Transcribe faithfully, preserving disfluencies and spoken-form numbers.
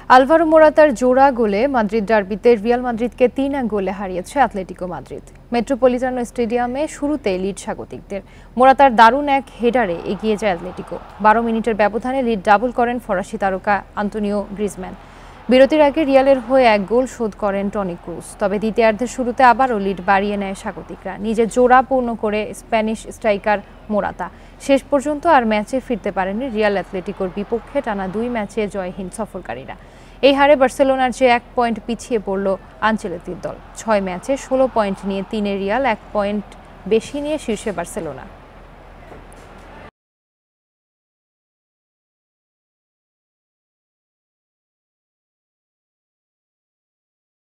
Alvaro মোরাতার জোড়া গোলে Madrid ডার্বিতে Real মাদ্রিদকে তিন এক গোলে হারিয়েছে অ্যাটলেটিকো মাদ্রিদ। মেট্রোপলিটানো স্টেডিয়ামে শুরুতে লিড স্বাগতিকদের। মোরাতার দারুণ এক হেডারে এগিয়ে যায় অ্যাটলেটিকো। বারো মিনিটের ব্যবধানে লিড ডাবল করেন ফরাসি তারকা আন্তোনিও গ্রিজম্যান। বিরতির আগে রিয়ালের হয়ে এক গোল শোধ করেন টনি ক্রুজ। তবে দ্বিতীয়ার্ধের শুরুতে আবারও লিড বাড়িয়ে নেয় স্বাগতিকরা। নিজের জোড়া পূর্ণ করে স্প্যানিশ স্ট্রাইকার মোরাতা শেষ পর্যন্ত আর ম্যাচে ফিরতে পারেনি রিয়াল অ্যাটলেটিকোর বিপক্ষে টানা দুই ম্যাচে জয়হীন সফরকারীরা। এই হারে বার্সেলোনার চেয়ে এক পয়েন্ট পিছিয়ে পড়ল আনচেলত্তির দল। ছয় ম্যাচে ষোলো পয়েন্ট নিয়ে তিনে রিয়াল, এক পয়েন্ট বেশি নিয়ে শীর্ষে বার্সেলোনা।